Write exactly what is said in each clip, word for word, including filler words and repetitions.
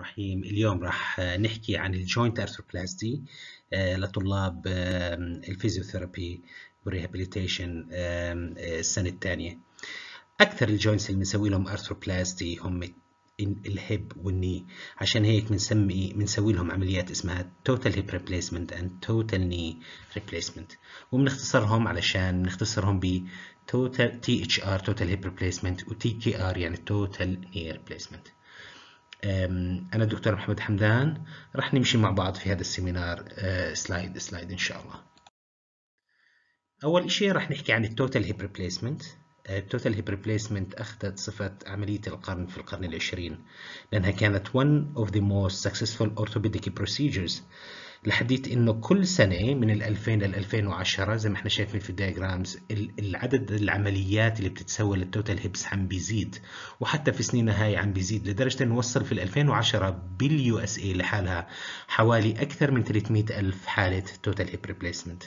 الرحيم. اليوم راح نحكي عن الجوينت ارثروبلاستي لطلاب الفيزيوثيرابي والريهابيليتيشن السنة الثانية. أكثر الجوينتس اللي بنسوي لهم ارثروبلاستي هم الهيب والني، عشان هيك بنسمي بنسوي لهم عمليات اسمها توتال هيب ريبليسمنت اند توتال ني ريبليسمنت، وبنختصرهم علشان نختصرهم ب توتال تي اتش ار توتال هيب ريبليسمنت وتي كي ار يعني توتال ني ريبليسمنت. أنا الدكتور محمد حمدان، رح نمشي مع بعض في هذا السيمينار سلايد سلايد إن شاء الله. أول شيء رح نحكي عن التوتال هيب ريبليسمنت. التوتال هيب ريبليسمنت أخذت صفة عملية القرن في القرن العشرين، لأنها كانت one of the most successful orthopedic procedures، لحديت إنه كل سنة من ال ألفين لل ألفين وعشرة زي ما احنا شايفين في الدياجرامز العدد العمليات اللي بتتسوى للتوتال هيبس عم بيزيد، وحتى في سنينها هاي عم بيزيد لدرجة إنه وصل في ال ألفين وعشرة باليو اس اي لحالها حوالي أكثر من ثلاثمئة ألف حالة توتال هيب ريبليسمنت.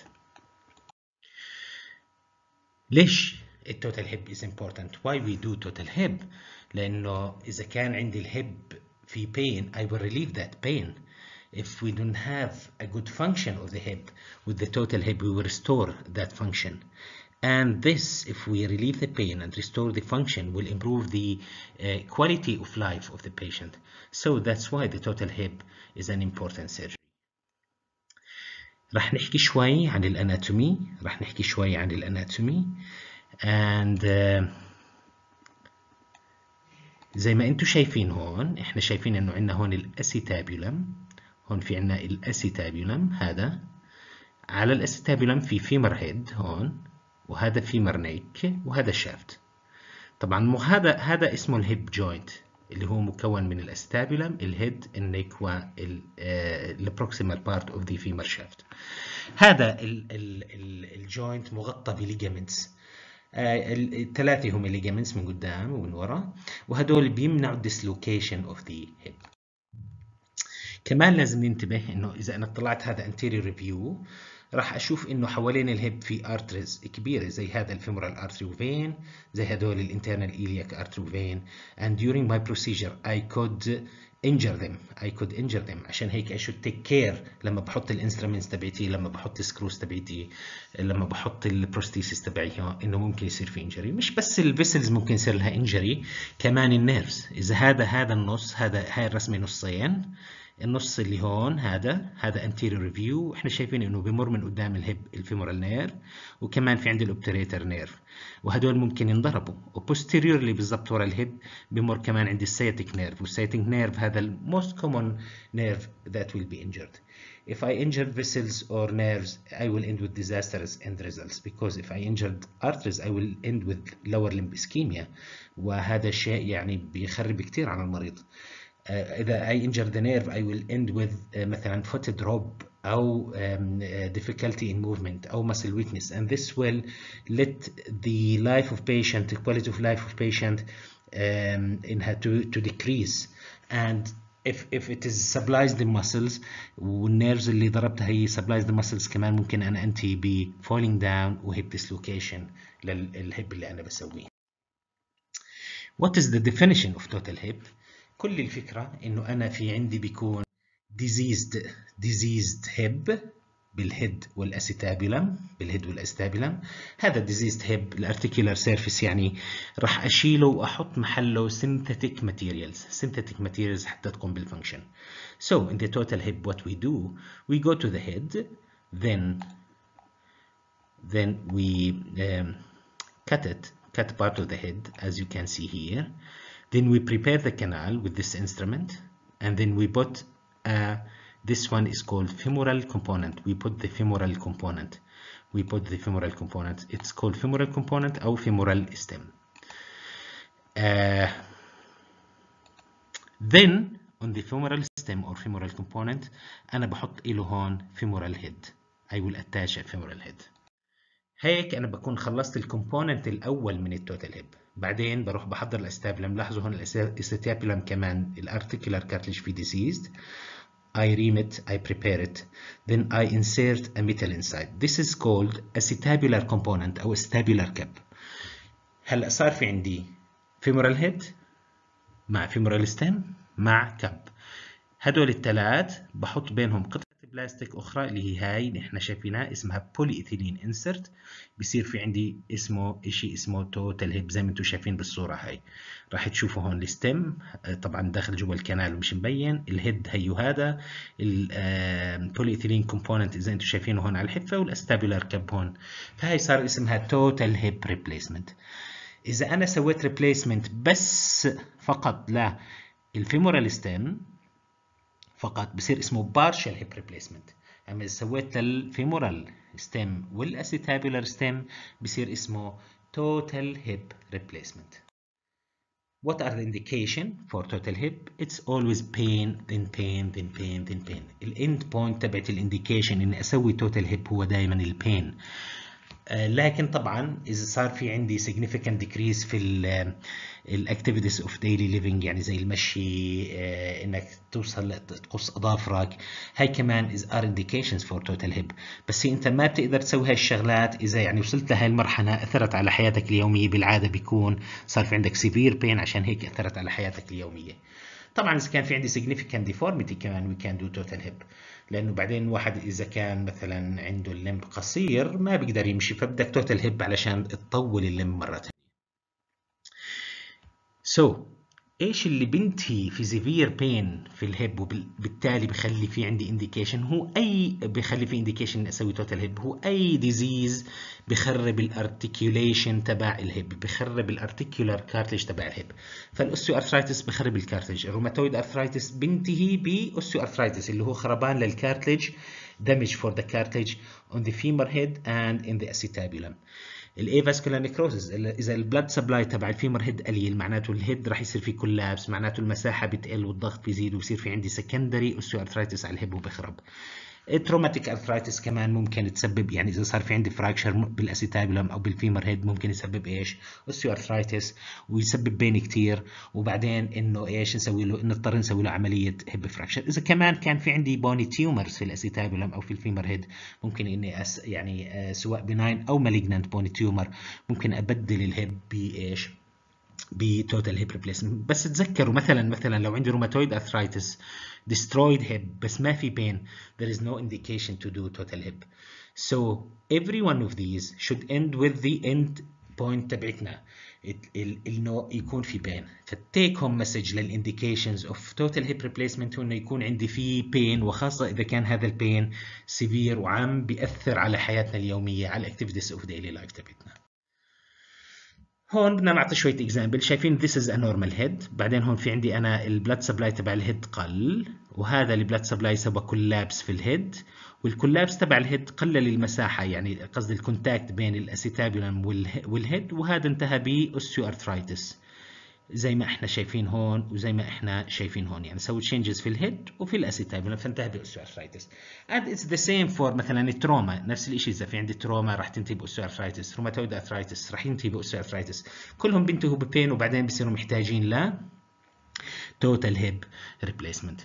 ليش التوتال هيب is important؟ why we do total hip؟ لأنه إذا كان عندي الهيب في pain I will relieve that pain. If we don't have a good function of the hip, with the total hip we will restore that function. And this, if we relieve the pain and restore the function, will improve the uh, quality of life of the patient. So that's why the total hip is an important surgery. رح نحكي شوي عن الاناتومي رح نحكي شوي عن الاناتومي and uh, زي ما انتم شايفين هون، احنا شايفين انه عندنا هون الاسيتابيولم، هون في عندنا الاسيتابيولم، هذا على الاسيتابيولم في فيمر هيد هون، وهذا فيمر نيك، وهذا شافت. طبعا هذا هذا اسمه الهيب جوينت اللي هو مكون من الاسيتابيولم، الهيد، النيك، والبروكسيمال بارت اوف ذا فيمر شافت. هذا الجوينت مغطى بليجامنتس، الثلاثه هم الليجامنتس من قدام ومن ورا، وهدول بيمنعوا الديسلوكيشن اوف ذا هيب. كمان لازم ننتبه انه اذا انا طلعت هذا anterior review راح اشوف انه حوالين الهيب في ارتريز كبيره زي هذا الفيمورال ارتري وفين، زي هدول الانترنال ايلياك ارتري وفين. and during my procedure I could injure them I could injure them عشان هيك I should take care لما بحط الانسترومنتس تبعتي، لما بحط السكروز تبعتي، لما بحط البروستيسيس تبعيها، انه ممكن يصير في انجري. مش بس الفيسلز ممكن يصير لها انجري، كمان النيرفز. اذا هذا هذا النص، هذا هاي الرسمه نصين، النص اللي هون هذا هذا anterior review، احنا شايفين انه بمر من قدام الهيب الفيمورال نيرف، وكمان في عندي الاوبتريتر نيرف، وهدول ممكن ينضربوا. وبوستيريورلي بالضبط ورا الهيب بمر كمان عندي السياتيك نيرف، والسياتيك نيرف هذا ال most common nerve that will be injured. If I injured vessels or nerves I will end with disastrous end results, because if I injured arteries I will end with lower limb ischemia، وهذا الشيء يعني بيخرب كثير على المريض. Uh, إذا I injure the nerve I will end with uh, مثلا foot drop أو um, uh, difficulty in movement أو muscle weakness, and this will let the life of patient, the quality of life of patient um, in her to, to decrease. And if if it is stabilize the muscles والنيرفز اللي ضربتها هي stabilize the muscles، كمان ممكن أنا أنتي ب falling down و hip dislocation للهيب اللي أنا بسويه. What is the definition of total hip؟ كل الفكرة إنه أنا في عندي بيكون diseased diseased hip بالهيد والأسيتابيولم، بالهيد والأسيتابيولم. هذا diseased hip الارتيكولار سيرفيس يعني راح أشيله وأحط محله synthetic materials synthetic materials حتى تقوم بالفانكشن. So in the total hip what we do, we go to the head, then then we um, cut it cut part of the head as you can see here. Then we prepare the canal with this instrument, and then we put uh, this one is called femoral component. We put the femoral component. We put the femoral component. It's called femoral component or femoral stem. Uh, then on the femoral stem or femoral component أنا بحط إله هون femoral head. I will attach a femoral head. هيك أنا بكون خلصت الكومبوننت الأول من التوتال هيب. بعدين بروح بحضر الاستابيولم. لاحظوا هون الاستابيولم كمان الارتيكولار كارتليج في diseased. I ream it, I prepare it, then I insert a metal inside. This is called acetabular component أو acetabular cap. هلا صار في عندي femoral head مع femoral stem مع cap. هدول الثلاث بحط بينهم قطعة بلاستيك أخرى اللي هي هاي اللي احنا شايفينها اسمها بولي إيثيلين انسرت. بصير في عندي اسمه إشي اسمه توتال هيب زي ما انتم شايفين بالصورة هاي. راح تشوفوا هون الستيم طبعا داخل جوا الكنال ومش مبين. الهيد هيو هذا البولي إيثيلين كومبوننت زي انتم شايفينه هون على الحفة، والاستابيولار كاب هون. فهي صار اسمها توتال هيب ريبليسمنت. إذا أنا سويت ريبليسمنت بس فقط للفيمورال ستيم فقط بصير اسمه partial hip replacement. اما اذا سويت للفيمورال ستيم والاسيتابولار ستيم بصير اسمه total hip replacement. What are the indication for total hip? It's always pain then pain then pain then pain. الاند بوينت تبعت الانديكيشن اني اسوي total hip هو دائما البين. آه لكن طبعا اذا صار في عندي significant decrease في الاكتيفيتيز اوف ديلي ليفنج يعني زي المشي، آه انك توصل تقص اظافرك، هاي كمان از ار انديكيشنز فور توتال هيب. بس انت ما بتقدر تسوي هاي الشغلات اذا يعني وصلت لهي المرحله اثرت على حياتك اليوميه. بالعاده بيكون صار في عندك سيفير بين عشان هيك اثرت على حياتك اليوميه. طبعا اذا كان في عندي significant deformity كمان وي كان دو توتال هيب، لانه بعدين الواحد اذا كان مثلا عنده اللمب قصير ما بيقدر يمشي فبدك توتال هيب علشان تطول اللمب مره ثانيه. سو so, ايش اللي بنتهي في سيفير بين في الهيب وبالتالي بخلي في عندي انديكيشن؟ هو اي بخلي في انديكيشن اسوي توتال هيب هو اي ديزيز بخرب الارتكيوليشن تبع الهيب، بخرب الارتيكولار كارتلج تبع الهيب. فالاوستيو ارثرايتس بخرب الكارتلج، الروماتويد ارثرايتس بنتهي باوستيو ارثرايتس اللي هو خربان للكارتلج، damage for the cartilage on the femur head and in the acetabulum. الافاسكولار نيكروسيس اذا البلد سبلاي تبع الفيمر هيد قليل معناته الهيد راح يصير فيه كولابس، معناته المساحه بتقل والضغط بيزيد وبصير في عندي سكندري اوستيو ارثرايتس على الهيب وبخرب. التروماتيك ارثرايتس كمان ممكن تسبب، يعني اذا صار في عندي فراكشر بالاسيتابولم او بالفيمر هيد ممكن يسبب ايش؟ اوستيو ارثرايتس ويسبب بين كتير، وبعدين انه ايش نسوي له؟ نضطر نسوي له عمليه هيب فراكشر. اذا كمان كان في عندي بوني تيومرز في الاسيتابولم او في الفيمر هيد ممكن اني أس يعني آه سواء بناين او مالجنانت بوني تيومر ممكن ابدل الهيب بايش؟ بتوتال هيب ريبليسمنت. بس تذكروا مثلا مثلا لو عندي روماتويد ارثرايتس destroyed hip بس ما في pain, there is no indication to do total hip. So every one of these should end with the end point تبعتنا انه يكون في pain. فالتيك هوم مسج للانديكيشنز اوف توتال هيب ريبليسمنت هو انه يكون عندي في pain، وخاصه اذا كان هذا البين سيفير وعم بياثر على حياتنا اليوميه، على الاكتيفيتيز اوف ديلي لايف تبعتنا. هون بدنا نعطي شويه اكزامبل. شايفين this is a normal head، بعدين هون في عندي انا البلاد سبلاي تبع الهيد قل، وهذا البلاد سبلاي سوى كولابس في الهيد، والكولابس تبع الهيد قلل المساحه، يعني قصدي الكونتاكت بين الاسيتابولم والهيد، وهذا انتهى باوستيو ارثرايتس زي ما احنا شايفين هون وزي ما احنا شايفين هون، يعني سوي تشينجز في الهيد وفي الاسيتابولم فانتهى باوستيوارثرايتس. and it's the same for مثلا التروما، نفس الشيء اذا في عندي تروما راح تنتهي باوستيوارثرايتس، روماتويد ارثرايتس راح ينتهي باوستيوارثرايتس، كلهم بينتهوا ببين وبعدين بيصيروا محتاجين ل total hip replacement.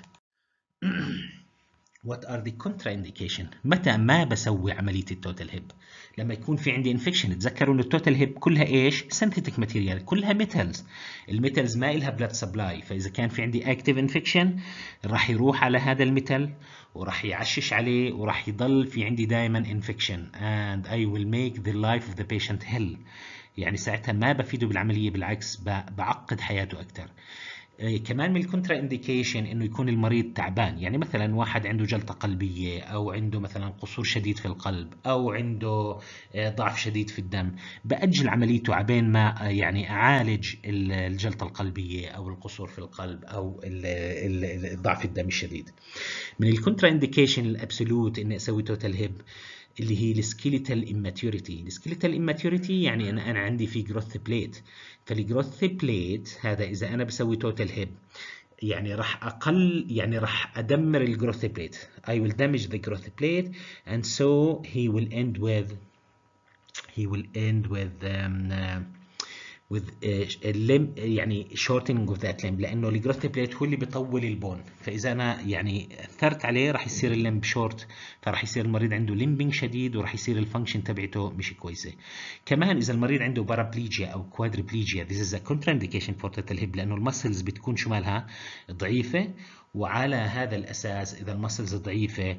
What are the contraindication؟ متى ما بسوي عملية التوتال هيب؟ لما يكون في عندي انفكشن. تذكروا انه التوتال هيب كلها ايش؟ سينثيتك ماتيريال، كلها ميتالز، الميتالز ما إلها بلاد سبلاي، فاذا كان في عندي اكتيف انفكشن راح يروح على هذا الميتال وراح يعشش عليه وراح يضل في عندي دائما انفكشن and I will make the life of the patient hell. يعني ساعتها ما بفيده بالعملية، بالعكس بعقد حياته اكثر. كمان من الكونترا انديكيشن انه يكون المريض تعبان، يعني مثلا واحد عنده جلطه قلبيه او عنده مثلا قصور شديد في القلب او عنده ضعف شديد في الدم، باجل عمليته عبين ما يعني اعالج الجلطه القلبيه او القصور في القلب او ضعف الدم الشديد. من الكونترا انديكيشن الابسولوت اني اسوي توتال هيب اللي هي السكيليتال اماتيوريتي. السكيليتال اماتيوريتي يعني انا انا عندي في جروث بليت، فالجروث بليت هذا اذا انا بسوي توتال هيب يعني راح اقل، يعني راح ادمر الجروث بليت. I will damage the growth plate and so he will end with he will end with um, uh, with a limb يعني shortening of that limb، لانه الجروث بليت هو اللي بيطول البون، فاذا انا يعني اثرت عليه راح يصير اللمب شورت، فراح يصير المريض عنده ليمبينج شديد وراح يصير الفانكشن تبعته مش كويسه. كمان اذا المريض عنده بارابليجيا او كوادربليجيا this is a contraindication for total hip، لانه المسلز بتكون شو مالها ضعيفه وعلى هذا الأساس إذا المسلز ضعيفة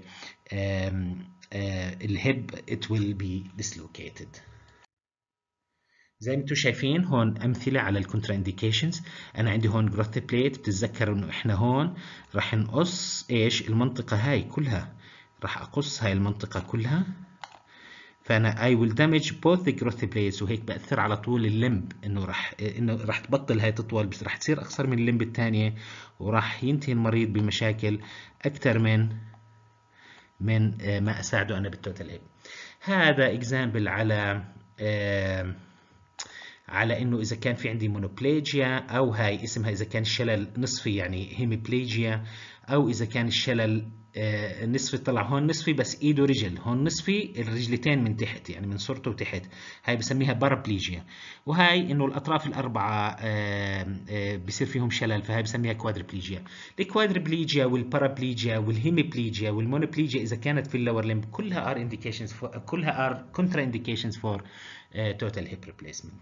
الهب it will be dislocated. زي ما انتم شايفين هون أمثلة على الكونترا انديكيشنز. أنا عندي هون جروث بليت، بتتذكروا إنه إحنا هون راح نقص إيش المنطقة هاي كلها، راح أقص هاي المنطقة كلها، فأنا I will damage both the growth plates، وهيك بأثر على طول اللمب، إنه راح إنه راح تبطل هاي تطول، بس راح تصير أقصر من اللمب الثانية، وراح ينتهي المريض بمشاكل أكثر من من ما أساعده أنا بالتوتال هيب. هذا إكزامبل على آه على انه اذا كان في عندي مونوبليجيا، او هاي اسمها اذا كان الشلل نصفي يعني هيميبليجيا، او اذا كان الشلل آه نصفي، طلع هون نصفي بس ايده رجل، هون نصفي الرجلتين من تحت يعني من صورته وتحت، هاي بسميها بارابليجيا. وهاي انه الاطراف الاربعه آه آه بصير فيهم شلل، فهاي بسميها كوادربليجيا. الكوادربليجيا والبارابليجيا والهيميبليجيا والمونوبليجيا اذا كانت في اللور لمب كلها ار انديكيشنز، كلها ار كونترا انديكيشنز فور توتال هيب ريبليسمنت.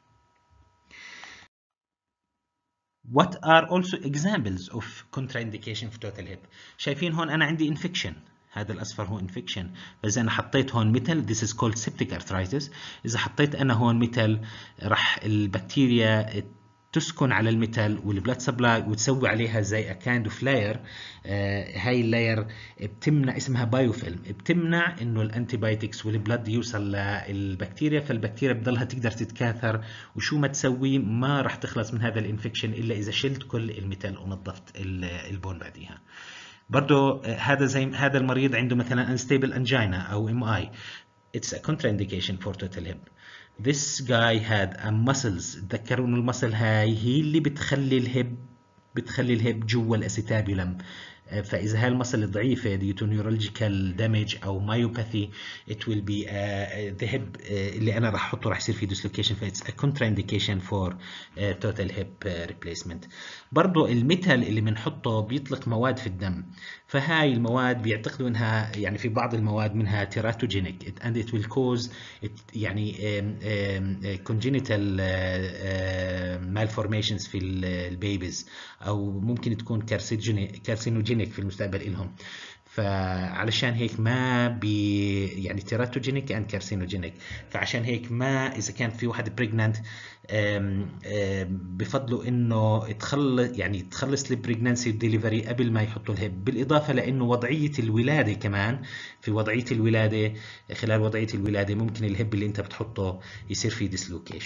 What are also examples of contraindication في total hip؟ شايفين هون أنا عندي infection، هذا الأصفر هو infection، فإذا أنا حطيت هون metal this is called septic arthritis. إذا حطيت أنا هون metal راح البكتيريا تسكن على الميتال والبلاد سبلاي وتسوي عليها زي a kind of layer. آه هاي اللاير بتمنع، اسمها بايوفيلم، بتمنع انه الانتيبايوتكس والبلاد يوصل للبكتيريا، فالبكتيريا بضلها تقدر تتكاثر، وشو ما تسوي ما راح تخلص من هذا الانفكشن الا اذا شلت كل الميتال ونظفت البون بعديها. برضه هذا زي هذا المريض عنده مثلا unstable angina او ام اي، it's a contraindication for total hip. This guy had a muscles، تذكروا انه المسل هاي هي اللي بتخلي الهب بتخلي الهب جوا الاسيتابيولم، فاذا هاي المسل ضعيفه due to neurological damage او myopathy it will be uh, the hip uh, اللي انا راح احطه راح يصير فيه dislocation، ف it's a contraindication for uh, total hip uh, replacement. برضو الميتال اللي بنحطه بيطلق مواد في الدم، فهاي المواد بيعتقدوا انها يعني في بعض المواد منها teratogenic and it will cause it يعني um, um, congenital uh, uh, malformations في البيبيز، او ممكن تكون كارسينوجينيك في المستقبل لهم. فعلشان هيك ما بي يعني تيراتوجينيك اند كارسينوجينيك، فعشان هيك ما اذا كان في واحد بريجنانت بفضلوا انه تخلص يعني تخلص البريجنانسي والديليفري قبل ما يحطوا الهب، بالاضافه لانه وضعيه الولاده كمان، في وضعيه الولاده خلال وضعيه الولاده ممكن الهب اللي انت بتحطه يصير فيه ديسلوكيشن.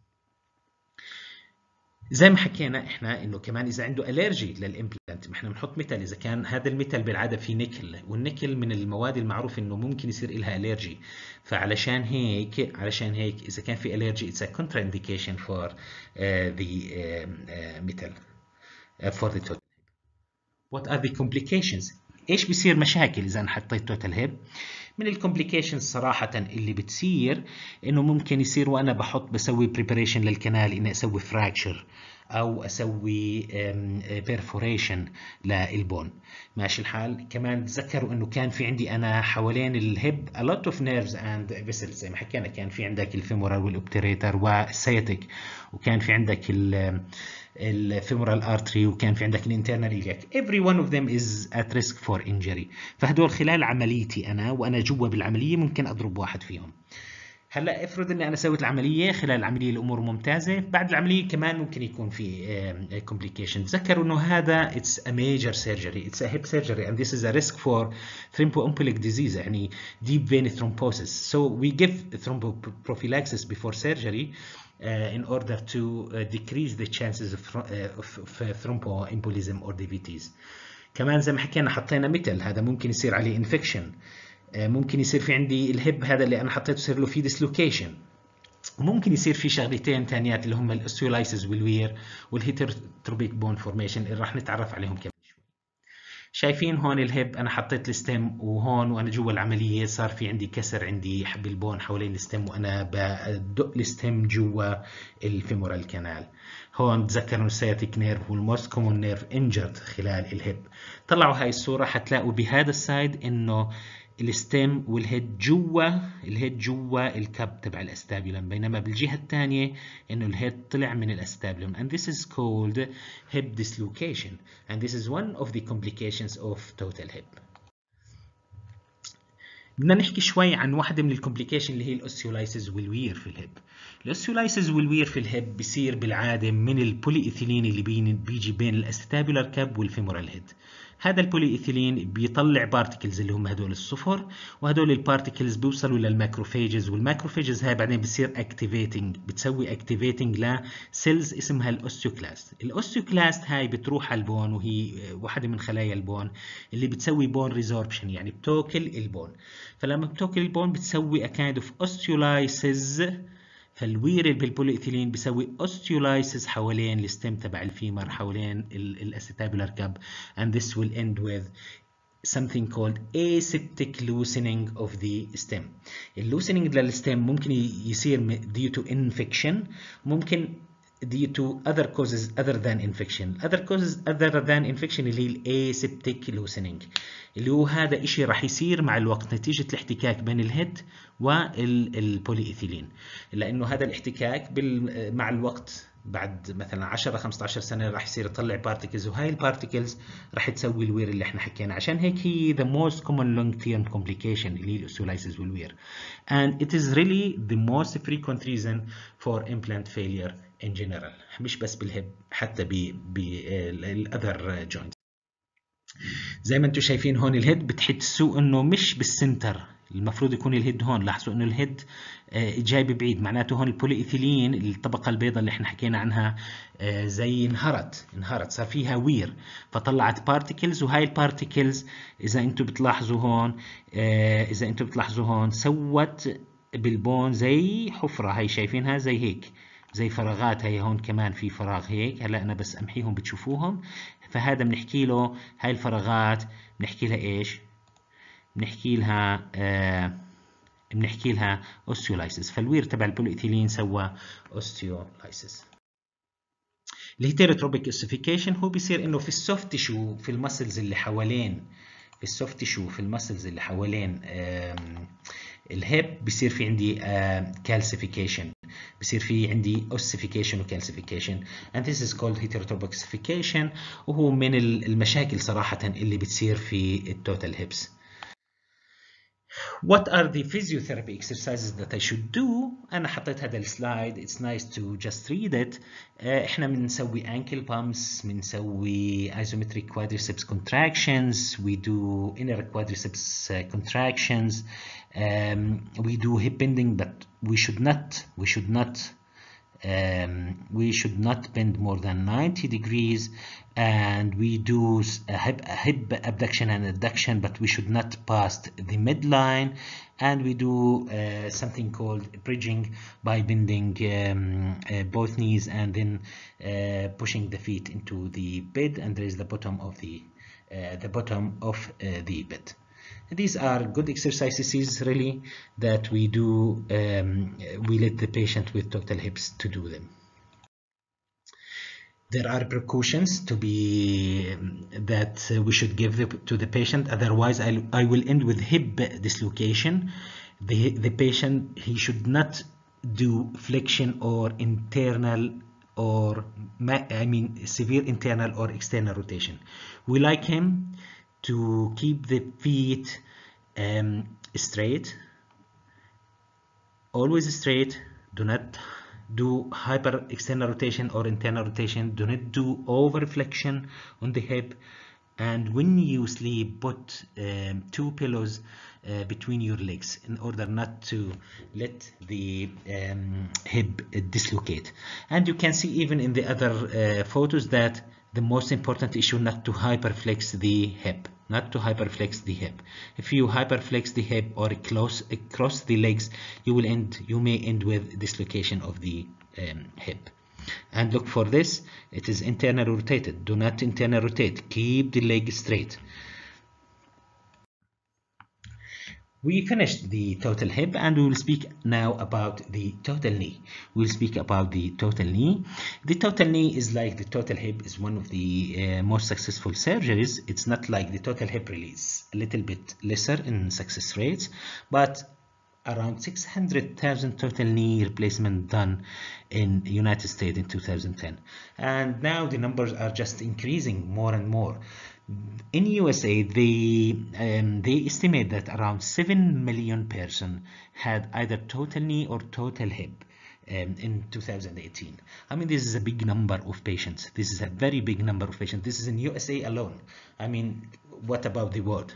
زي ما حكينا احنا انه كمان اذا عنده الرجي للامبلانت، ما احنا بنحط ميتال، اذا كان هذا الميتال بالعاده فيه نيكل، والنيكل من المواد المعروف انه ممكن يصير لها الرجي، فعلشان هيك علشان هيك اذا كان في الرجي اتس ا كونترا انديكيشن فور ذا ميتال فور ذا توتال. وات ار ذا كومبليكيشنز؟ ايش بيصير مشاكل اذا انا حطيت توتال هيب؟ من الكومبليكيشنز صراحة اللي بتصير انه ممكن يصير وانا بحط بسوي بريباريشن للكنال اني اسوي فراكشر او اسوي بيرفوريشن للبون، ماشي الحال. كمان تذكروا انه كان في عندي انا حوالين الهب a lot of nerves and vessels، زي ما حكينا كان في عندك الفيمورال والاوبتريتر والسياتيك، وكان في عندك ال الفيمورال ارتري، وكان في عندك الانترنال إلياك. every one of them is at risk for injury. فهدول خلال عمليتي انا وانا جوا بالعمليه ممكن اضرب واحد فيهم. هلا افرض اني انا سويت العمليه، خلال العمليه الامور ممتازه، بعد العمليه كمان ممكن يكون في كومبليكيشن. تذكروا انه هذا it's a major surgery، it's a hip surgery and this is a risk for thromboembolic disease يعني deep vein thrombosis. So we give thromboprophylaxis before surgery uh, in order to uh, decrease the chances of, uh, of, of thromboembolism or D V Ts. كمان زي ما حكينا حطينا ميتال، هذا ممكن يصير عليه انفكشن، ممكن يصير في عندي الهب هذا اللي انا حطيته يصير له في ديسلوكيشن، وممكن يصير في شغلتين ثانيات اللي هم الاوستيولايسيس والوير والهيتروتروبيك بون فورميشن اللي راح نتعرف عليهم كمان شوي. شايفين هون الهب انا حطيت الستم، وهون وانا جوا العمليه صار في عندي كسر عندي حب البون حوالين الستم، وانا بدق الستم جوا الفيمورال كانال. هون تذكروا السياتيك نيرف والموست كومون نيرف انجرد خلال الهب. طلعوا هاي الصوره حتلاقوا بهذا السايد انه الستيم والهيد جوا الهيد جوا الكب تبع الاستابيولم، بينما بالجهة الثانية انه الهيد طلع من الاستابيولم. and this is called hip dislocation and this is one of the complications of total hip. بدنا نحكي شوي عن واحدة من الكومبليكيشن اللي هي الاوستيولايسيس والوير في الهب. الاوستيولايسيس والوير في الهب بيصير بالعادة من البولي ايثيلين اللي بيجي بين الاستابيولار كاب والفيمورال هيد. هذا البولي ايثيلين بيطلع بارتكلز اللي هم هدول الصفر، وهدول البارتكلز بيوصلوا للماكروفيجز، والماكروفيجز هاي بعدين بتصير اكتيفيتنج، بتسوي اكتيفيتنج لسيلز اسمها الاوستيوكلاست. الاوستيوكلاست هاي بتروح على البون، وهي واحدة من خلايا البون اللي بتسوي بون ريزوربشن، يعني بتاكل البون. فلما بتاكل البون بتسوي a kind of osteolysis. فالوير بالبوليإثيلين بيسوي osteolysis حوالين الستيم تبع الفيمر، حوالين الاستابيولار كاب and this will end with something called aseptic loosening of the stem. اللوسينينج للستيم ممكن يصير due to infection، ممكن due to other causes other than infection. other causes other than infection اللي هي aseptic loosening، اللي هو هذا إشي راح يصير مع الوقت نتيجة الاحتكاك بين الهيد والبوليإثيلين، لأنه هذا الاحتكاك مع الوقت بعد مثلا عشرة خمسة عشر سنة راح يصير يطلع بارتكلز، وهاي البارتكلز راح تسوي الوير اللي احنا حكينا. عشان هيك هي the most common long term complication اللي هي الاوستيولايسيس والوير. and it is really the most frequent reason for implant failure in general، مش بس بالهب، حتى بالاذر جوينتس. زي ما انتم شايفين هون الهيد بتحسوا انه مش بالسنتر، المفروض يكون الهيد هون. لاحظوا انه الهيد جايب بعيد، معناته هون البوليإثيلين الطبقه البيضاء اللي احنا حكينا عنها زي انهرت انهرت صار فيها وير، فطلعت بارتكلز، وهاي البارتكلز اذا انتم بتلاحظوا هون اذا انتم بتلاحظوا هون سوت بالبون زي حفره، هاي شايفينها زي هيك، زي فراغات. هي هون كمان في فراغ هيك، هلا انا بس امحيهم بتشوفوهم. فهذا بنحكي له هاي الفراغات بنحكي لها ايش؟ بنحكي لها آه بنحكي لها اوستيولايسيس. فالوير تبع البوليإثيلين سوى اوستيولايسيس. الهيتيروتروبيك اوسيفيكيشن هو بيصير انه في السوفت تيشو، في المسلز اللي حوالين في السوفت تيشو في المسلز اللي حوالين الهيب بيصير في عندي كالسيفيكيشن، بيصير في عندي اوسيفيكيشن وكالسيفيكيشن and this is called heterotropic ossification، وهو من المشاكل صراحة اللي بتصير في التوتال هيبس. What are the physiotherapy exercises that I should do؟ أنا حطيت هذا السلايد، it's nice to just read it. إحنا بنسوي ankle pumps، بنسوي isometric quadriceps contractions، we do inner quadriceps contractions, um, we do hip bending, but we should not we should not Um, we should not bend more than ninety degrees, and we do a hip, a hip abduction and adduction, but we should not pass the midline, and we do uh, something called bridging by bending um, uh, both knees and then uh, pushing the feet into the bed, and there is the bottom of the uh, the bottom of uh, the bed. These are good exercises really that we do, um, we let the patient with total hips to do them. There are precautions to be um, that uh, we should give to the patient, otherwise I, I will end with hip dislocation. The, the patient, he should not do flexion or internal or I mean severe internal or external rotation. We like him to keep the feet um, straight, always straight. Do not do hyper external rotation or internal rotation. Do not do over flexion on the hip. And when you sleep, put um, two pillows uh, between your legs in order not to let the um, hip dislocate. And you can see even in the other uh, photos that the most important issue not to hyperflex the hip, not to hyperflex the hip. If you hyperflex the hip or close across the legs, you will end, you may end with dislocation of the um, hip. And look for this, it is internal rotated. Do not internal rotate. Keep the leg straight. We finished the total hip, and we will speak now about the total knee. We'll speak about the total knee. The total knee is like the total hip, is one of the uh, most successful surgeries. It's not like the total hip release, a little bit lesser in success rates, but around six hundred thousand total knee replacement done in United States in two thousand ten. And now the numbers are just increasing more and more. In U S A, they um, they estimate that around seven million person had either total knee or total hip um, in two thousand eighteen. I mean, this is a big number of patients. This is a very big number of patients. This is in U S A alone. I mean, what about the world?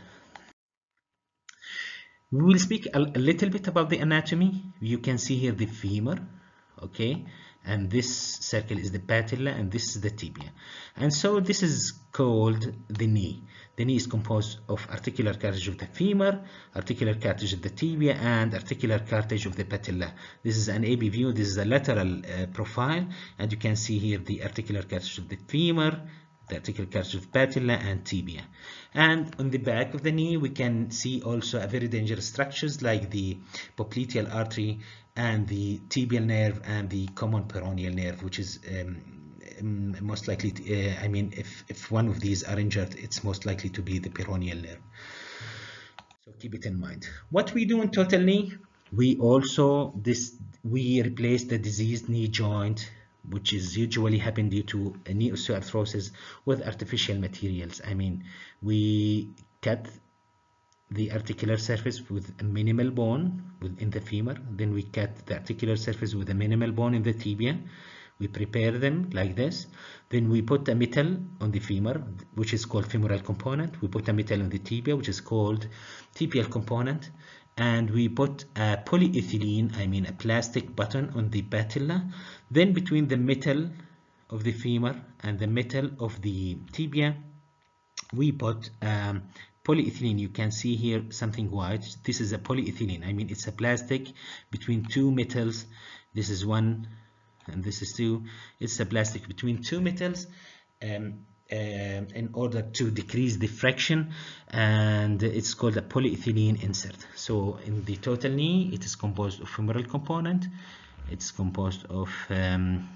We will speak a, a little bit about the anatomy. You can see here the femur, okay, and this circle is the patella, and this is the tibia. And so this is called the knee. The knee is composed of articular cartilage of the femur, articular cartilage of the tibia, and articular cartilage of the patella. This is an A B view. This is a lateral uh, profile, and you can see here the articular cartilage of the femur, the articular cartilage of patella and tibia. And on the back of the knee, we can see also a very dangerous structures like the popliteal artery and the tibial nerve and the common peroneal nerve, which is um, most likely, to, uh, I mean, if, if one of these are injured, it's most likely to be the peroneal nerve. So keep it in mind. What we do in total knee, we also, this, we replace the diseased knee joint, which is usually happen due to a knee osteoarthrosis, with artificial materials. I mean, we cut the articular surface with a minimal bone within the femur, then we cut the articular surface with a minimal bone in the tibia. We prepare them like this, then we put a metal on the femur, which is called femoral component. We put a metal on the tibia, which is called tibial component, and we put a polyethylene, I mean a plastic button, on the patella. Then between the metal of the femur and the metal of the tibia, we put um, polyethylene. You can see here something white. This is a polyethylene. I mean, it's a plastic between two metals. This is one and this is two. It's a plastic between two metals um, uh, in order to decrease the friction, and it's called a polyethylene insert. So in the total knee, it is composed of femoral component. It's composed of um,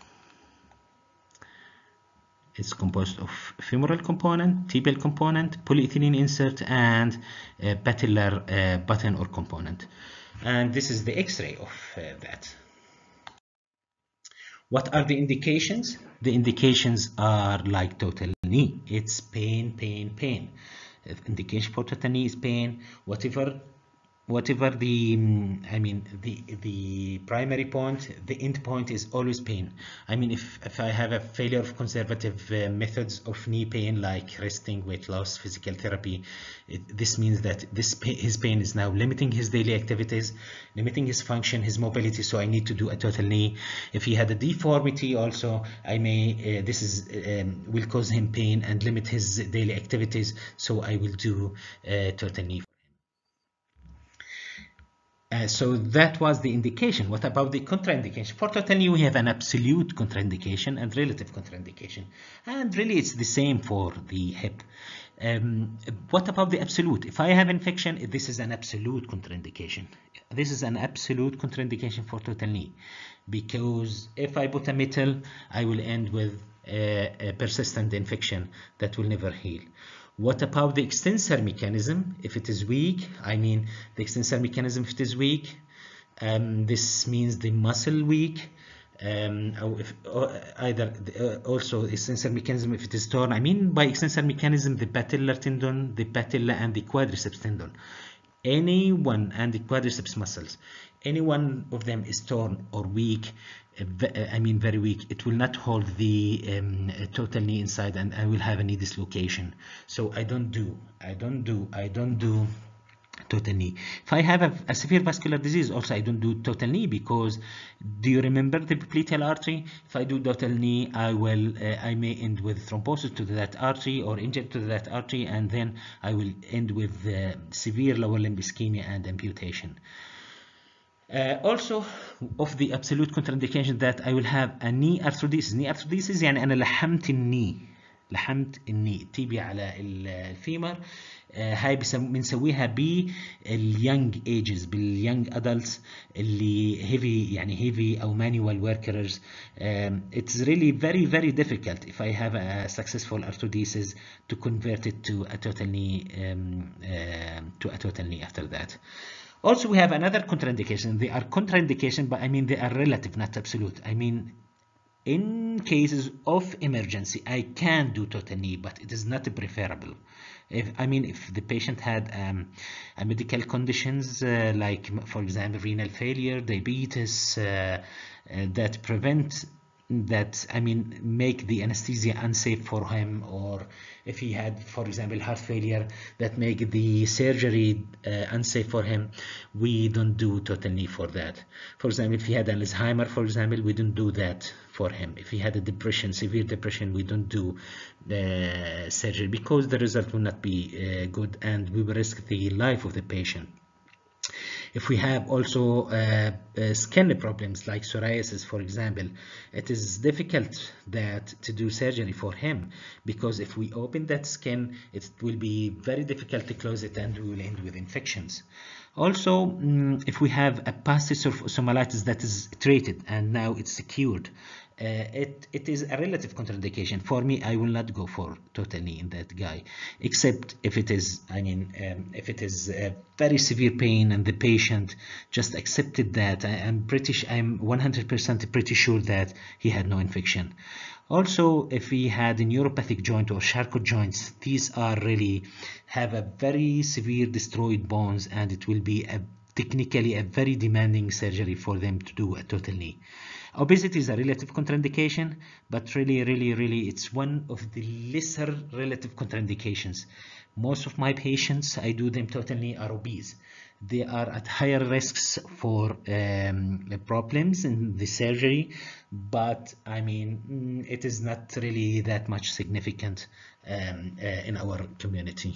it's composed of femoral component, tibial component, polyethylene insert, and uh, patellar uh, button or component. And this is the X-ray of uh, that. What are the indications? The indications are like total knee. It's pain, pain, pain. Indication for total knee is pain. Whatever whatever the I mean the the primary point, the end point is always pain. I mean, if if I have a failure of conservative uh, methods of knee pain like resting, weight loss, physical therapy, it, this means that this pain, his pain is now limiting his daily activities, limiting his function, his mobility, so I need to do a total knee. If he had a deformity also, I may uh, this is um, will cause him pain and limit his daily activities, so I will do a total knee. Uh, so that was the indication. What about the contraindication? For total knee, we have an absolute contraindication and relative contraindication. And really, it's the same for the hip. Um, what about the absolute? If I have infection, this is an absolute contraindication. This is an absolute contraindication for total knee. Because if I put a metal, I will end with a, a persistent infection that will never heal. What about the extensor mechanism? If it is weak, I mean the extensor mechanism, if it is weak, um, this means the muscle weak, um, or if, or either uh, also extensor mechanism if it is torn. I mean by extensor mechanism the patellar tendon, the patella, and the quadriceps tendon. Any one, and the quadriceps muscles, any one of them is torn or weak, I mean very weak, it will not hold the um, total knee inside, and I will have a knee dislocation. So I don't do, I don't do, I don't do total knee. If I have a, a severe vascular disease, also I don't do total knee, because do you remember the popliteal artery? If I do total knee, I will, uh, I may end with thrombosis to that artery or injury to that artery, and then I will end with uh, severe lower limb ischemia and amputation. Uh, also of the absolute contraindication that I will have a knee arthrodesis. Knee arthrodesis يعني أنا لحمت الني لحمت الني التيبيا على الفيمر. هاي بنسويها باليونج ايجز، باليونج ادلتس اللي هيفي يعني هيفي او مانوال وركرز. it's really very very difficult if I have a successful arthrodesis to convert it to a total knee um, uh, to a total knee after that. Also we have another contraindication. They are contraindication, but I mean they are relative, not absolute. I mean in cases of emergency I can do total knee, but it is not preferable. If I mean if the patient had um, a medical conditions uh, like for example renal failure, diabetes, uh, uh, that prevent that I mean make the anesthesia unsafe for him, or if he had for example heart failure that make the surgery uh, unsafe for him, we don't do total knee for that. For example, if he had Alzheimer, for example, we don't do that for him. If he had a depression, severe depression, we don't do the surgery because the result will not be uh, good and we will risk the life of the patient. If we have also uh, uh, skin problems like psoriasis, for example, it is difficult that to do surgery for him because if we open that skin, it will be very difficult to close it and we will end with infections. Also, um, if we have a past history of osteomyelitis that is treated and now it's cured, uh, it, it is a relative contraindication. For me, I will not go for total knee in that guy, except if it is, I mean, um, if it is a very severe pain and the patient just accepted that, I am pretty, I'm one hundred percent pretty sure that he had no infection. Also, if we had a neuropathic joint or Charcot joints, these are really have a very severe destroyed bones and it will be a technically a very demanding surgery for them to do a total knee. Obesity is a relative contraindication, but really, really, really, it's one of the lesser relative contraindications. Most of my patients, I do them total knee, are obese. They are at higher risks for um, problems in the surgery, but I mean, it is not really that much significant um, uh, in our community.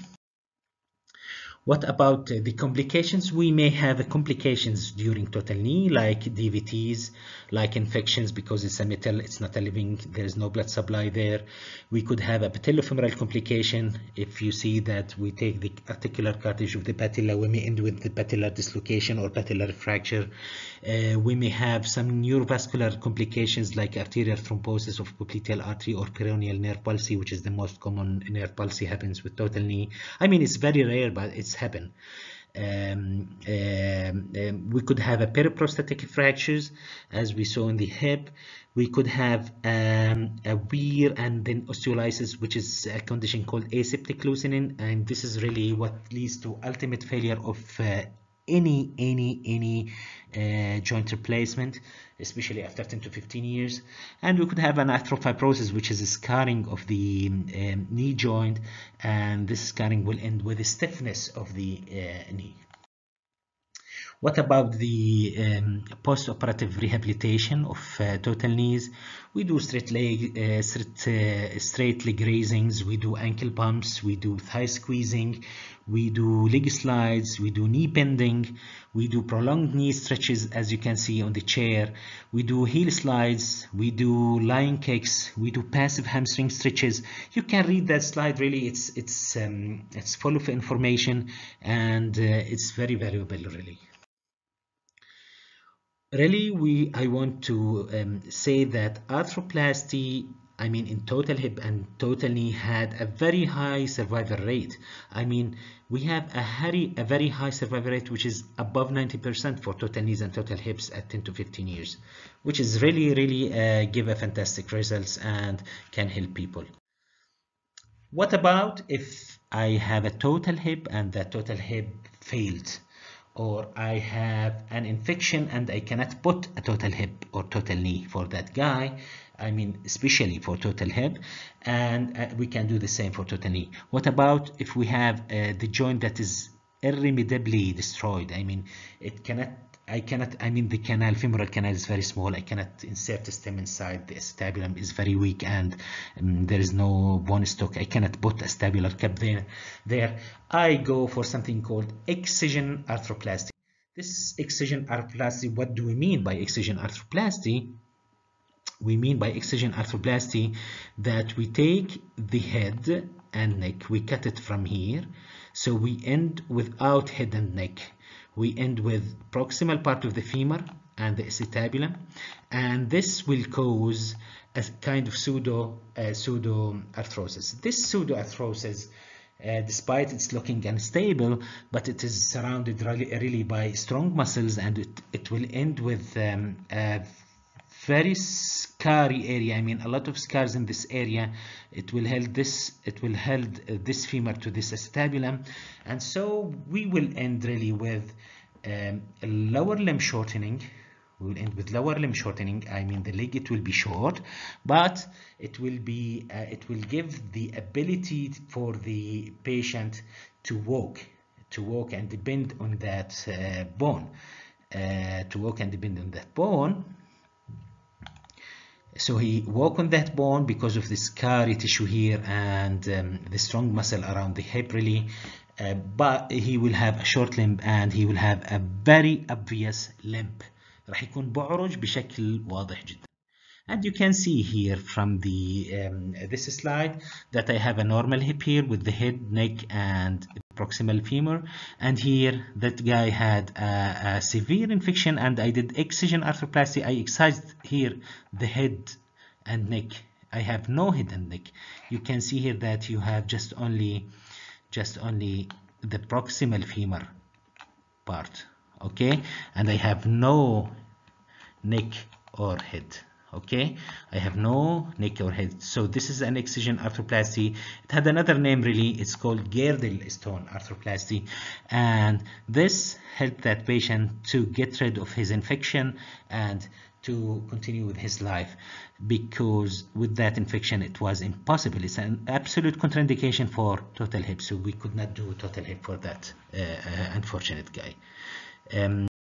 What about uh, the complications? We may have complications during total knee, like D V Ts, like infections, because it's a metal, it's not a living, there is no blood supply there. We could have a patellofemoral complication. If you see that we take the articular cartilage of the patella, we may end with the patellar dislocation or patellar fracture. Uh, we may have some neurovascular complications like arterial thrombosis of popliteal artery or peroneal nerve palsy, which is the most common nerve palsy happens with total knee. I mean, it's very rare, but it's happen. Um, um, um, we could have a periprostatic fractures, as we saw in the hip. We could have um, a wear and then osteolysis, which is a condition called aseptic loosening, and this is really what leads to ultimate failure of uh, any any any uh, joint replacement, especially after ten to fifteen years. And we could have an arthropfibrosis, which is a scarring of the um, knee joint, and this scarring will end with the stiffness of the uh, knee. What about the um, post-operative rehabilitation of uh, total knees? We do straight leg, uh, straight, uh, straight leg raisings, we do ankle pumps, we do thigh squeezing, we do leg slides, we do knee bending, we do prolonged knee stretches, as you can see on the chair, we do heel slides, we do lying kicks, we do passive hamstring stretches. You can read that slide, really, it's, it's, um, it's full of information and uh, it's very valuable, really. Really, we I want to um, say that arthroplasty, I mean in total hip and total knee, had a very high survival rate. I mean, we have a very, a very high survival rate, which is above ninety percent for total knees and total hips at ten to fifteen years, which is really, really uh, give a fantastic results and can help people. What about if I have a total hip and that total hip failed? Or I have an infection and I cannot put a total hip or total knee for that guy, I mean especially for total hip, and uh, we can do the same for total knee. What about if we have uh, the joint that is irremediably destroyed? I mean, it cannot, I cannot, I mean the canal, femoral canal is very small, I cannot insert a stem inside, the acetabulum is very weak and um, there is no bone stock, I cannot put a stabular cap there, there. I go for something called excision arthroplasty. This excision arthroplasty, what do we mean by excision arthroplasty? we mean by excision arthroplasty that we take the head and neck, we cut it from here, so we end without head and neck. We end with proximal part of the femur and the acetabulum, and this will cause a kind of pseudo uh, pseudo arthrosis. This pseudo arthrosis, uh, despite it's looking unstable, but it is surrounded really, really by strong muscles, and it, it will end with um, a very scarry area. I mean, a lot of scars in this area. It will hold this it will hold uh, this femur to this acetabulum, and so we will end really with um, a lower limb shortening. We will end with lower limb shortening. I mean, the leg, it will be short, but it will be uh, it will give the ability for the patient to walk to walk and depend on that uh, bone uh, to walk and depend on that bone. So he walk on that bone because of the scarry tissue here and um, the strong muscle around the hip really, uh, but he will have a short limb and he will have a very obvious limp. راح يكون بعرج بشكل واضح جدا. And you can see here from the um, this slide that I have a normal hip here with the head, neck, and proximal femur, and here that guy had a, a severe infection, and I did excision arthroplasty. I excised here the head and neck. I have no head and neck. You can see here that you have just only just only the proximal femur part, okay, and I have no neck or head. Okay, I have no neck or head. So this is an excision arthroplasty. It had another name really. It's called girdle stone arthroplasty, and this helped that patient to get rid of his infection and to continue with his life, because with that infection it was impossible. It's an absolute contraindication for total hip, so we could not do total hip for that uh, uh, unfortunate guy. Um,